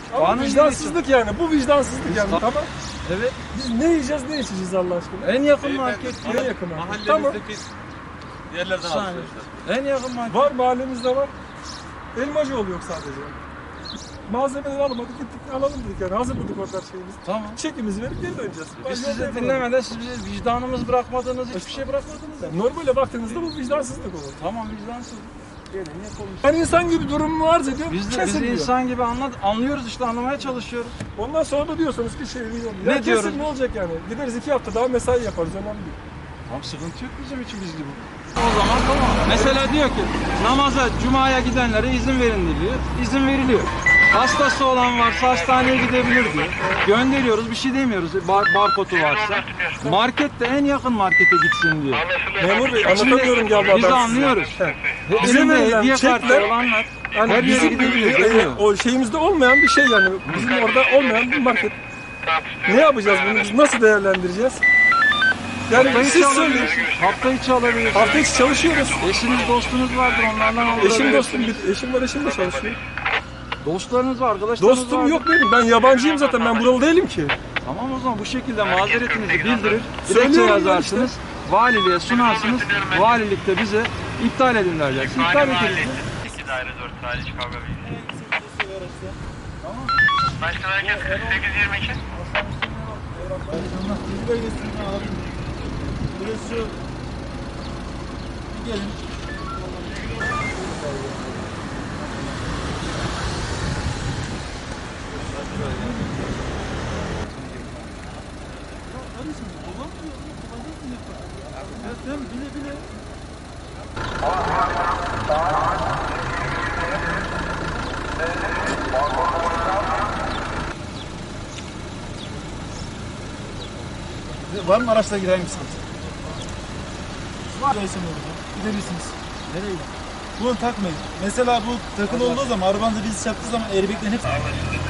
Ama vicdansızlık yani. Bu vicdansızlık yani. Tamam. Evet. Biz ne yiyeceğiz, ne içeceğiz Allah aşkına? En yakın market. En yakın market. Tamam. Mahallemizdeki yerlerden alışverişler. En yakın market. Var, mahallemizde var. Elmacıoğlu yok sadece. Malzemeleri almadık, gittik alalım dedik yani. Hazırladık orada şeyimizi. Tamam. Çekimizi verip geri döneceğiz. Biz sizi dinlemeden siz bize vicdanımız bırakmadınız, hiçbir şey bırakmadınız. Yani normale baktığınızda bu vicdansızlık olur. Tamam, vicdansız. Gelin ne konuşuyoruz? Ben insan gibi durum arz ediyorum. Biz de kesin diyor. insan gibi anlıyoruz işte, anlamaya çalışıyoruz. Ondan sonra da diyorsunuz ki şey yok. Ne Ya diyoruz? kesin ne olacak yani? Gideriz 2 hafta daha mesai yaparız, önemli değil. Tamam, sıkıntı yok bizim için, biz gibi. O zaman tamam. Mesela diyor ki namaza, cumaya gidenlere izin verin diyor. İzin veriliyor. Hastası olan varsa hastaneye gidebilir diyor. Gönderiyoruz, bir şey demiyoruz. Barkodu varsa. Markette en yakın markete gitsin diyor. Memur Bey anlatamıyorum ki Allah. Biz anlıyoruz. Bizim de hediye kartı olanlar yani her yere gidebiliyor. Demiyor. o şeyimizde olmayan bir şey yani. Bizim orada olmayan bir market. Ne yapacağız bunu? Biz nasıl değerlendireceğiz? Yani Hafta içi siz söyleyin. alabiliyorsun. Hafta içi alabiliyorsun. Hafta içi çalışıyoruz. Eşiniz, dostunuz vardır, onlardan alabiliyorsun. Eşim dostum, eşim var, eşim de çalışıyor. Dostlarınız var, arkadaşlarınız var. Dostum yok benim. Ben yabancıyım zaten. Ben buralı değilim ki. Tamam, o zaman bu şekilde mazeretinizi bildirir, dilekçe Söylüyorum ben yazarsınız, valiliğe sunarsınız, valilik de bize iptal edin derler. İptal ederiz. 2 daire 4 sadece kavga bilgisi. Başkan herkes 48-22. Burası gelin. Var mı araçla gider misiniz? Var. Gidebilirsiniz. Nereye? Bunu takmayın. Mesela bu takılı olduğu zaman arabanızı biz çarptığı zaman airbag'lerin hepsi